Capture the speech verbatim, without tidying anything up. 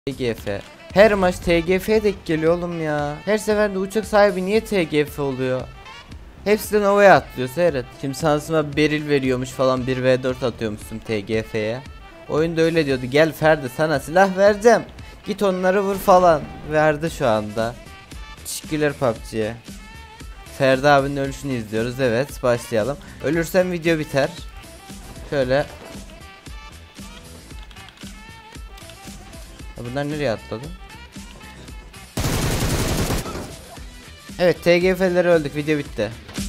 T G F. Her maç T G F'ye denk geliyor oğlum ya. Her seferinde uçak sahibi niye T G F oluyor? Hepsi de Nova'ya atlıyor, seyret. Şimdi şansıma beril veriyormuş falan, bir ve dört atıyormuşsun T G F'ye. Oyunda öyle diyordu, gel Ferdi sana silah vereceğim, git onları vur falan. Verdi şu anda. Teşekkürler P U B G'ye. Ferdi abinin ölüşünü izliyoruz, evet başlayalım. Ölürsem video biter. Şöyle. Bunlar nereye atladı? Evet, T G F'leri öldük, video bitti.